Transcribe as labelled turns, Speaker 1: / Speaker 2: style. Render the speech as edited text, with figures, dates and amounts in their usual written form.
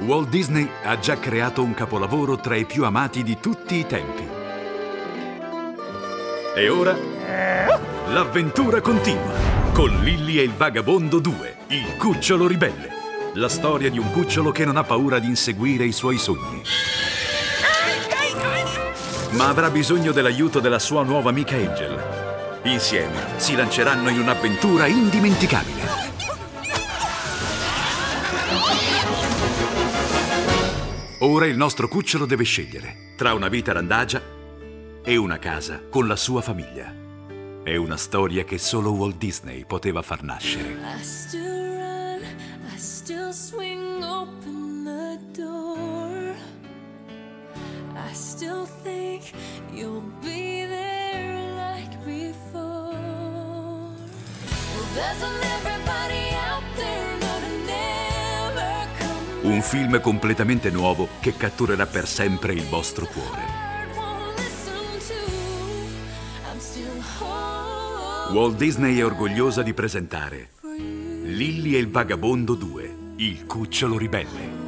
Speaker 1: Walt Disney ha già creato un capolavoro tra i più amati di tutti i tempi. E ora l'avventura continua con Lilli e il Vagabondo 2, il cucciolo ribelle. La storia di un cucciolo che non ha paura di inseguire i suoi sogni. Ma avrà bisogno dell'aiuto della sua nuova amica Angel. Insieme si lanceranno in un'avventura indimenticabile. Ora il nostro cucciolo deve scegliere tra una vita randagia e una casa con la sua famiglia. È una storia che solo Walt Disney poteva far nascere.
Speaker 2: I still run, I still swing open the door. I still think you'll be there like before. Well, doesn't everybody out there know to never come?
Speaker 1: Un film completamente nuovo che catturerà per sempre il vostro cuore. Walt Disney è orgogliosa di presentare Lilli e il Vagabondo 2, il cucciolo ribelle.